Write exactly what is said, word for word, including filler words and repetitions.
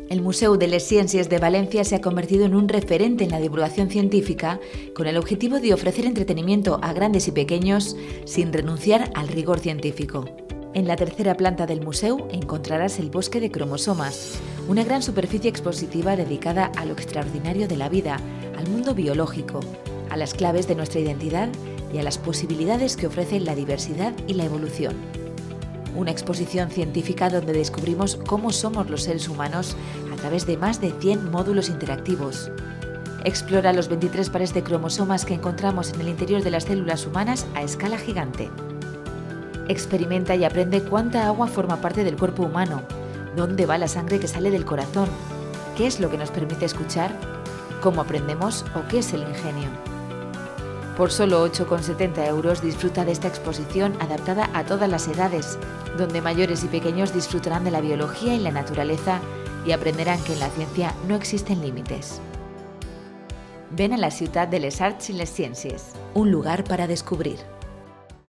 El Museu de les Ciències de Valencia se ha convertido en un referente en la divulgación científica con el objetivo de ofrecer entretenimiento a grandes y pequeños sin renunciar al rigor científico. En la tercera planta del museu encontrarás el Bosque de Cromosomas, una gran superficie expositiva dedicada a lo extraordinario de la vida, al mundo biológico, a las claves de nuestra identidad y a las posibilidades que ofrecen la diversidad y la evolución. Una exposición científica donde descubrimos cómo somos los seres humanos a través de más de cien módulos interactivos. Explora los veintitrés pares de cromosomas que encontramos en el interior de las células humanas a escala gigante. Experimenta y aprende cuánta agua forma parte del cuerpo humano, dónde va la sangre que sale del corazón, qué es lo que nos permite escuchar, cómo aprendemos o qué es el ingenio. Por solo ocho con setenta euros disfruta de esta exposición adaptada a todas las edades, donde mayores y pequeños disfrutarán de la biología y la naturaleza y aprenderán que en la ciencia no existen límites. Ven a la ciutat de les Arts i les Ciències, un lugar para descubrir.